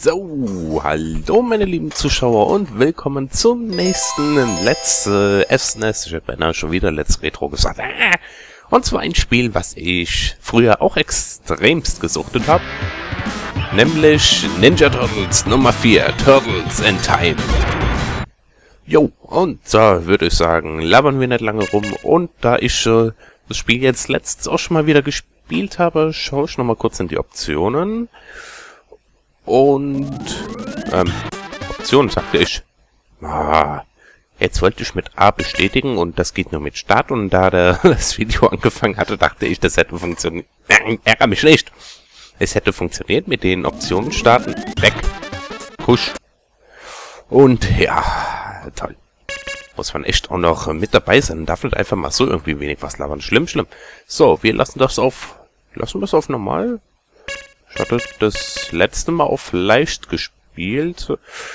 So, hallo meine lieben Zuschauer und willkommen zum nächsten Let's SNES. Ich hätte beinahe schon wieder Let's Retro gesagt. Und zwar ein Spiel, was ich früher auch extremst gesuchtet habe. Nämlich Ninja Turtles Nummer 4, Turtles in Time. Jo, und da würde ich sagen, labern wir nicht lange rum. Und da ich das Spiel jetzt letztens auch schon mal wieder gespielt habe, schaue ich nochmal kurz in die Optionen. Und, Optionen, sagte ich. Jetzt wollte ich mit A bestätigen und das geht nur mit Start. Und da das Video angefangen hatte, dachte ich, das hätte funktioniert. Ärger mich nicht. Es hätte funktioniert mit den Optionen starten. Weg. Push. Und ja, toll. Muss man echt auch noch mit dabei sein. Darf nicht einfach mal so irgendwie wenig was labern. Schlimm, schlimm. So, wir lassen das auf normal. Ich hatte das letzte Mal auf leicht gespielt.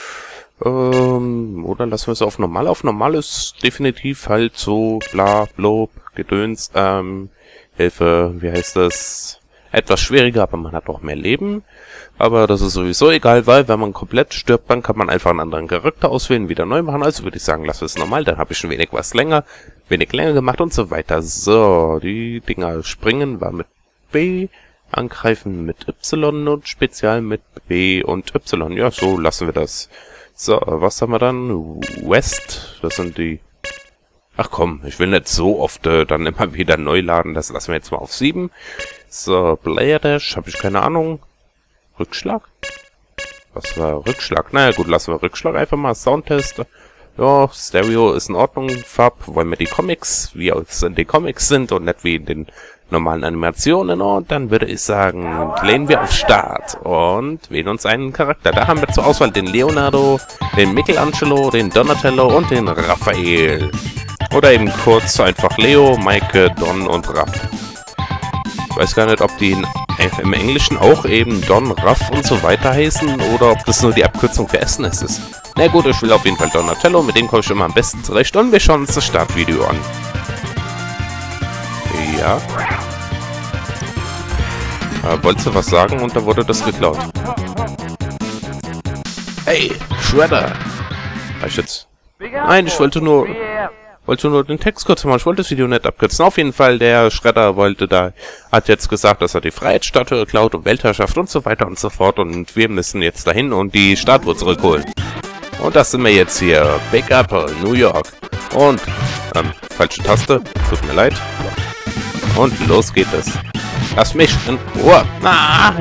Oder lassen wir es auf normal. Auf normal ist definitiv halt so bla, blob, Gedöns, Hilfe, wie heißt das? Etwas schwieriger, aber man hat auch mehr Leben. Aber das ist sowieso egal, weil wenn man komplett stirbt, dann kann man einfach einen anderen Charakter auswählen, wieder neu machen. Also würde ich sagen, lassen wir es normal. Dann habe ich schon wenig länger gemacht und so weiter. So, die Dinger springen war mit B. Angreifen mit Y und Spezial mit B und Y. Ja, so lassen wir das. So, was haben wir dann? West, das sind die... Ach komm, ich will nicht so oft dann immer wieder neu laden. Das lassen wir jetzt mal auf 7. So, Player Dash, habe ich keine Ahnung. Rückschlag? Was war Rückschlag? Naja gut, lassen wir Rückschlag einfach mal. Soundtest. Ja, Stereo ist in Ordnung. Farb, wollen wir die Comics, wie es in den Comics sind und nicht wie in den normalen Animationen. Und dann würde ich sagen, lehnen wir auf Start und wählen uns einen Charakter. Da haben wir zur Auswahl den Leonardo, den Michelangelo, den Donatello und den Raphael. Oder eben kurz einfach Leo, Maike, Don und Raff. Ich weiß gar nicht, ob die im Englischen auch eben Don, Raff und so weiter heißen oder ob das nur die Abkürzung für SNES ist. Na gut, ich will auf jeden Fall Donatello, mit dem komme ich immer am besten zurecht und wir schauen uns das Startvideo an. Ja. Wolltest du was sagen und da wurde das geklaut. Hey, Shredder! Nein, ich wollte nur den Text kurz machen. Ich wollte das Video nicht abkürzen. Auf jeden Fall, der Shredder hat jetzt gesagt, dass er die Freiheitsstatue klaut und Weltherrschaft und so weiter und so fort. Und wir müssen jetzt dahin und die Statue zurückholen. Und das sind wir jetzt hier. Big Apple, New York. Und, falsche Taste. Tut mir leid. Und los geht es. Lass mich in Ruhe. Ah!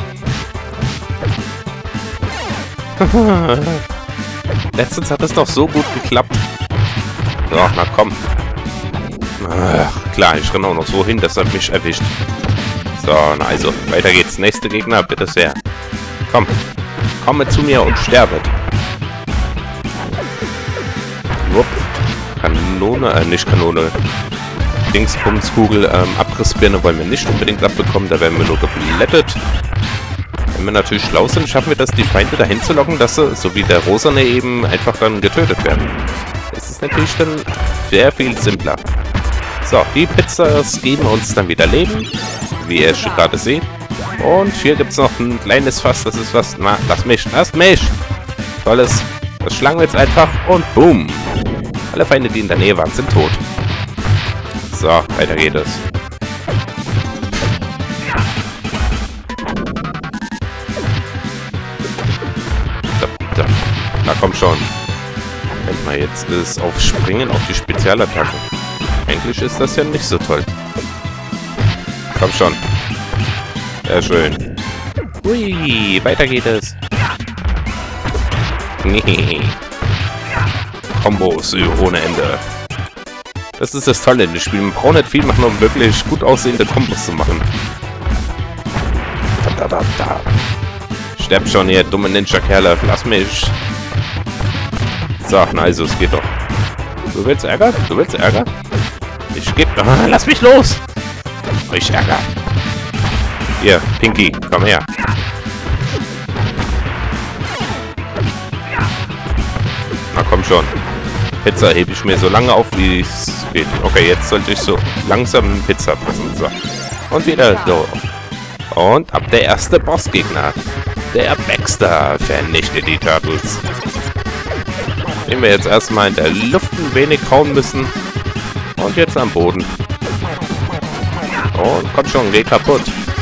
Letztens hat es doch so gut geklappt. So, na komm. Ach, klar, ich renne auch noch so hin, dass er mich erwischt. So, na also, weiter geht's. Nächste Gegner, bitte sehr. Komm. Komme zu mir und sterbet. Wupp. Kanone, nicht Kanone. Dingsbumskugel, Abrissbirne wollen wir nicht unbedingt abbekommen, da werden wir nur geblättet. Wenn wir natürlich schlau sind, schaffen wir das, die Feinde dahin zu locken, dass sie, so wie der Rosane eben, einfach dann getötet werden. Das ist natürlich dann sehr viel simpler. So, die Pizzas geben uns dann wieder Leben, wie ihr gerade seht. Und hier gibt es noch ein kleines Fass, das ist was, na, lasst mich! Tolles, das schlagen wir jetzt einfach und boom! Alle Feinde, die in der Nähe waren, sind tot. So, weiter geht es. So. Na komm schon. Wenn man jetzt ist auf Springen, auf die Spezialattacken. Eigentlich ist das ja nicht so toll. Komm schon. Sehr schön. Hui, weiter geht es. Kombos ohne Ende. Das ist das Tolle in dem Spiel. Man braucht nicht viel machen, um wirklich gut aussehende Kombos zu machen. Da. Sterb schon, ihr dumme Ninja-Kerle. Lass mich. So, na also, es geht doch. Du willst Ärger? Ich geb... Ah, lass mich los! Ich Ärger. Hier, Pinky, komm her. Na komm schon. Pizza hebe ich mir so lange auf, wie es geht. Okay, jetzt sollte ich so langsam Pizza fressen. So. Und wieder so. Und ab der erste Bossgegner. Der Baxter vernichtet die Turtles. Den wir jetzt erstmal in der Luft ein wenig hauen müssen. Und jetzt am Boden. Und komm schon, geh kaputt.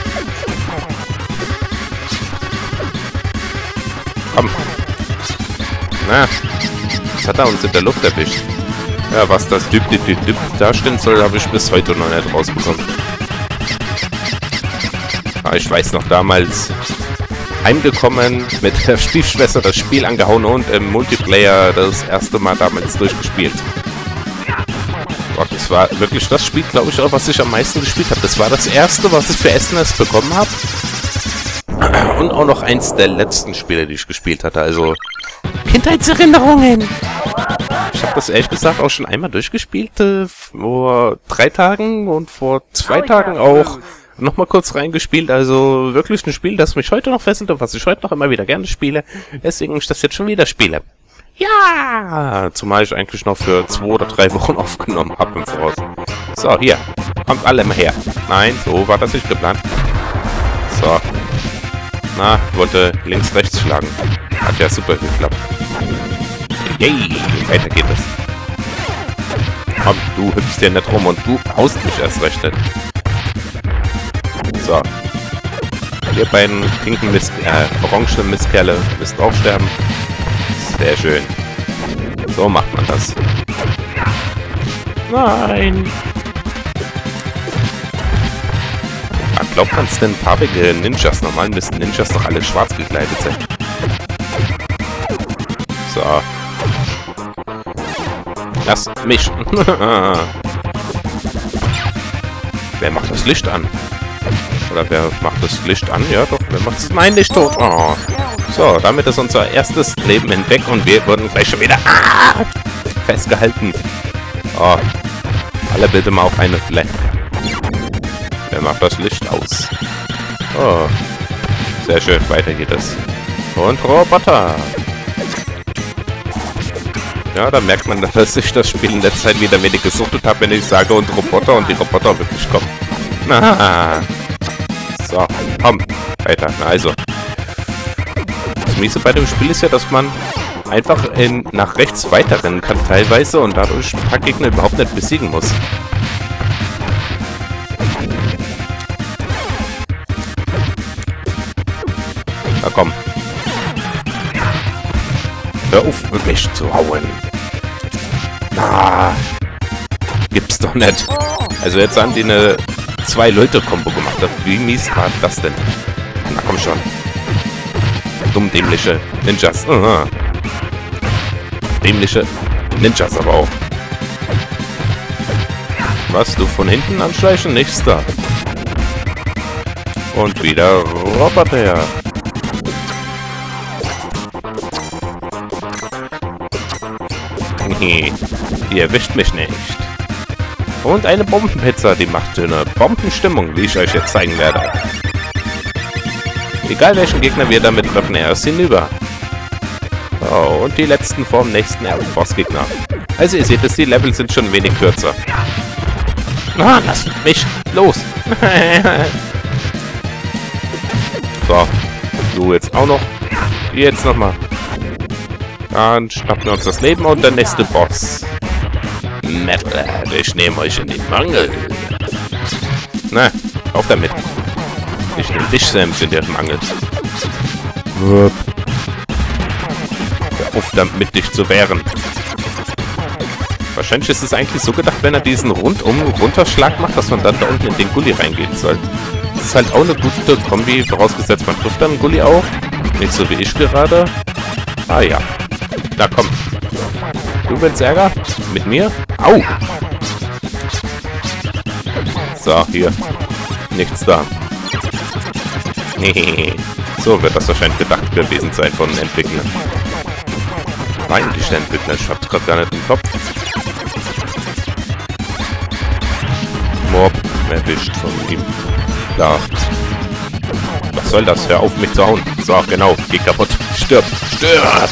Komm. Na, was hat er uns in der Luft erwischt? Ja, was das Düpp darstellen soll, habe ich bis heute noch nicht rausbekommen. Aber ich weiß noch, damals heimgekommen, mit der Stiefschwester das Spiel angehauen und im Multiplayer das erste Mal damals durchgespielt. Gott, das war wirklich das Spiel, glaube ich, auch, was ich am meisten gespielt habe. Das war das erste, was ich für SNES bekommen habe. Und auch noch eins der letzten Spiele, die ich gespielt hatte. Also Kindheitserinnerungen. Ich habe das ehrlich gesagt auch schon einmal durchgespielt, vor 3 Tagen und vor 2 Tagen auch nochmal kurz reingespielt. Also wirklich ein Spiel, das mich heute noch fesselt und was ich heute noch immer wieder gerne spiele. Deswegen ich das jetzt schon wieder spiele. Ja! Zumal ich eigentlich noch für 2 oder 3 Wochen aufgenommen habe im Voraus. So, hier. Kommt alle mal her. Nein, so war das nicht geplant. So. Na, wollte links, rechts schlagen. Hat ja super geklappt. Yay! Weiter geht es. Komm, du hüpfst hier nicht rum und du haust mich erst recht nicht. So. Ihr beiden pinken orange Mistkerle müsst auch sterben. Sehr schön. So macht man das. Nein! Glaubt man es denn, farbige Ninjas? Normal müssen Ninjas doch alle schwarz gekleidet sein. So. Lasst mich. Wer macht das Licht an? Oder wer macht das Licht an? Ja doch, wer macht es? Mein Licht tot. Oh. So, damit ist unser erstes Leben hinweg und wir wurden gleich schon wieder festgehalten. Oh. Alle bitte mal auf eine Fläche. Wer macht das Licht aus? Oh. Sehr schön, weiter geht es. Und Roboter. Ja, da merkt man, dass ich das Spiel in der Zeit wieder wenig gesuchtet habe, wenn ich sage und Roboter und die Roboter wirklich kommen. Na. So, komm. Weiter. Na also. Das Miese bei dem Spiel ist ja, dass man einfach nach rechts weiterrennen kann teilweise und dadurch ein paar Gegner überhaupt nicht besiegen muss. Na komm. Hör auf, mich zu hauen. Na. Gibt's doch nicht. Also jetzt haben die eine 2-Leute-Kombo gemacht. Wie mies war das denn? Na komm schon. Dumm-dämliche Ninjas. Dämliche Ninjas aber auch. Was, du von hinten anschleichen? Nichts da. Und wieder Roboter. Ihr erwischt mich nicht. Und eine Bombenpizza, die macht eine Bombenstimmung, wie ich euch jetzt zeigen werde. Egal welchen Gegner wir damit treffen, er ist hinüber. Oh, und die letzten vom nächsten Bossgegner. Also ihr seht es, die Level sind schon wenig kürzer. Ah, lasst mich los. So, du jetzt auch noch. Jetzt nochmal. Dann schnappen wir uns das Leben und der nächste Boss. Metal, ich nehme euch in den Mangel. Na, auf damit. Ich nehme dich selbst in den Mangel. Hör auf damit, dich zu wehren. Wahrscheinlich ist es eigentlich so gedacht, wenn er diesen Runterschlag macht, dass man dann da unten in den Gully reingehen soll. Das ist halt auch eine gute Kombi, vorausgesetzt man trifft dann einen Gully auch. Nicht so wie ich gerade. Ah ja. Na komm. Du willst Ärger? Mit mir? Au! So, hier. Nichts da. So wird das wahrscheinlich gedacht gewesen sein von den Entwicklern. Eigentlich der Entwickler, ich hab's gerade gar nicht im Kopf. Mob erwischt von ihm. Da. Was soll das? Hör auf, mich zu hauen. So, genau. Geh kaputt. Stirb. Stirb!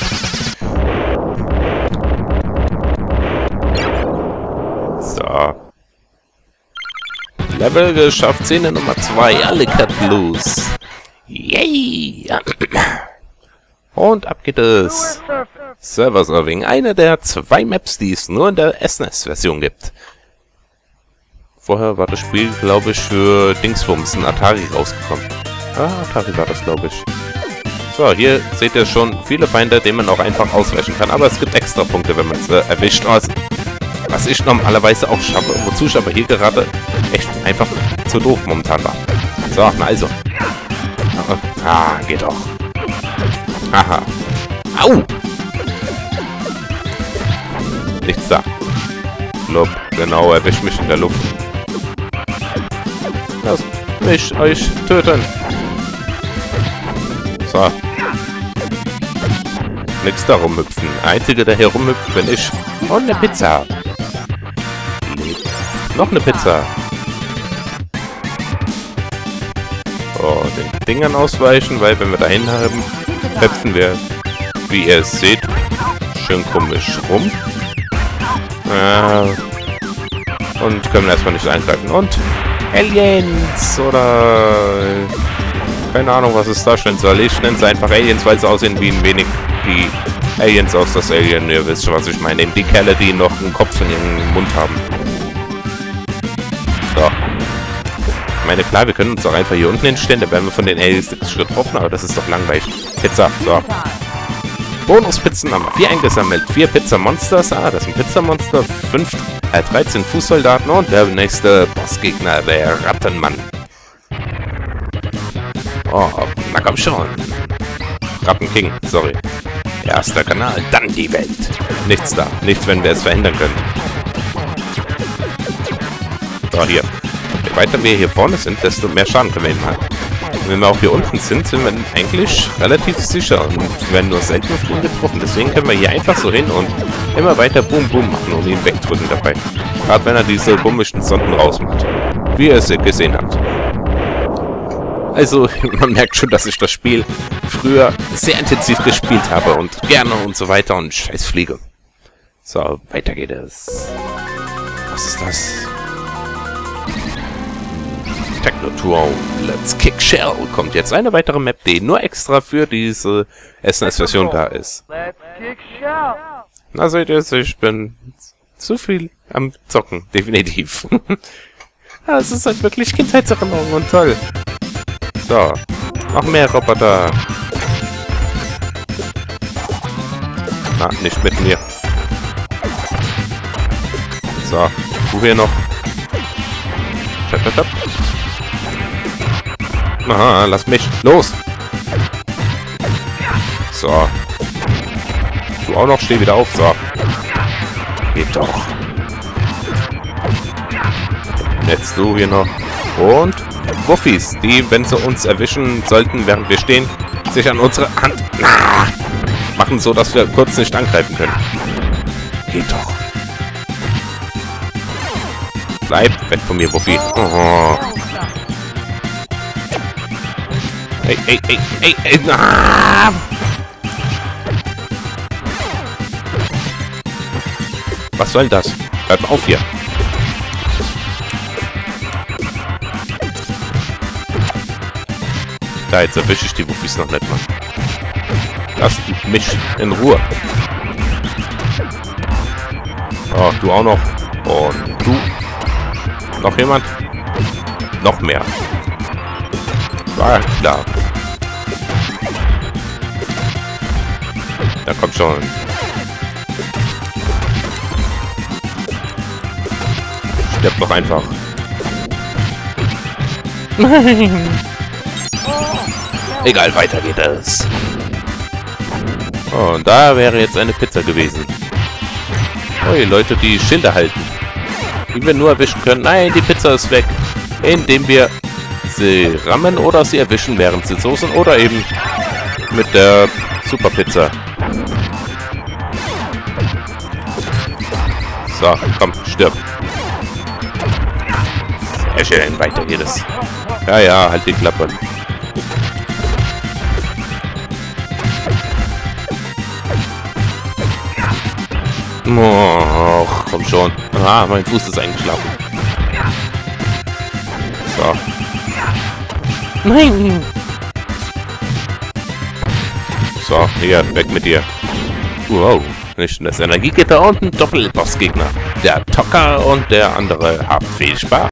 So. Level geschafft. Szene Nummer 2. Alle Cat Blues. Yay! Und ab geht es. Server Surfing, eine der 2 Maps, die es nur in der SNES-Version gibt. Vorher war das Spiel, glaube ich, für Dingsbums, ein Atari rausgekommen. Ah, Atari war das, glaube ich. So, hier seht ihr schon viele Feinde, denen man auch einfach ausweichen kann. Aber es gibt extra Punkte, wenn man es erwischt. Was ich normalerweise auch schaffe. Wozu ich aber hier gerade echt einfach zu doof momentan war. So, na also. Ah, geht doch. Aha. Au! Nichts da. Lob, genau, erwischt mich in der Luft. Lasst mich euch töten. So. Nix da rumhüpfen. Einzige, der hier rumhüpft, bin ich. Und eine Pizza. Noch eine Pizza. Oh, den Dingern ausweichen, weil wenn wir dahin haben, hüpfen wir, wie ihr es seht, schön komisch rum. Und können erstmal nicht eingreifen. Und Aliens oder keine Ahnung, was es darstellen soll. Ich nenne es einfach Aliens, weil sie aussehen wie ein wenig die Aliens aus das Alien. Ihr wisst schon, was ich meine. Eben die Kerle, die noch einen Kopf in ihrem Mund haben. So. Ich meine, klar, wir können uns auch einfach hier unten hinstellen. Da werden wir von den Aliens getroffen, aber das ist doch langweilig. Pizza, so. Bonuspizzen haben wir 4 eingesammelt. 4 Pizza-Monsters. Ah, das sind Pizza-Monster. 13 Fußsoldaten und der nächste Bossgegner, der Rattenmann. Oh, na komm schon. Rattenking, sorry. Erster Kanal, dann die Welt. Nichts da. Nichts, wenn wir es verhindern können. So, hier. Je weiter wir hier vorne sind, desto mehr Schaden können wir eben machen. Wenn wir auch hier unten sind, sind wir eigentlich relativ sicher und werden nur selten auf ihn getroffen. Deswegen können wir hier einfach so hin und immer weiter Boom Boom machen und ihn wegdrücken dabei. Gerade wenn er diese komischen Sonden rausmacht. Wie ihr es gesehen habt. Also, man merkt schon, dass ich das Spiel früher sehr intensiv gespielt habe und gerne und so weiter und scheiß fliege. So, weiter geht es. Was ist das? Techno-Tour Let's Kick Shell kommt jetzt eine weitere Map, die nur extra für diese SNES-Version da ist. Na seht ihr, ich bin zu viel am Zocken, definitiv. Ja, es ist halt wirklich Kindheitserinnerung und toll. So, noch mehr Roboter. Na, nicht mit mir. So, du hier noch. Tap, tap, tap. Aha, lass mich. Los! So. Du auch noch, steh wieder auf. So. Geht doch. Jetzt du hier noch. Und Wuffis, die, wenn sie uns erwischen sollten, während wir stehen, sich an unsere Hand machen, so dass wir kurz nicht angreifen können. Geht doch. Bleib weg von mir, Wuffi. Oh. Ey, ey, ey, ey, ey, ah! Was soll das? Bleib mal auf hier. Da, jetzt erwische ich die Wuffis noch nicht mal. Lasst mich in Ruhe. Oh, du auch noch. Und du. Noch jemand? Noch mehr. War klar. Da kommt schon. Stirb doch einfach. Egal, weiter geht es. Oh, und da wäre jetzt eine Pizza gewesen. Oh, die Leute, die Schilder halten. Die wir nur erwischen können. Nein, die Pizza ist weg. Indem wir sie rammen oder sie erwischen, während sie so sind. Oder eben mit der Superpizza. So, komm, stirb. Sehr schön, weiter geht es. Ja, ja, halt die Klappe. Oh, komm schon. Ah, mein Fuß ist eingeschlafen. So. Nein! So, hier, weg mit dir. Wow, nicht das Energiegitter und ein Doppelbossgegner. Der Tocker und der andere haben viel Spaß.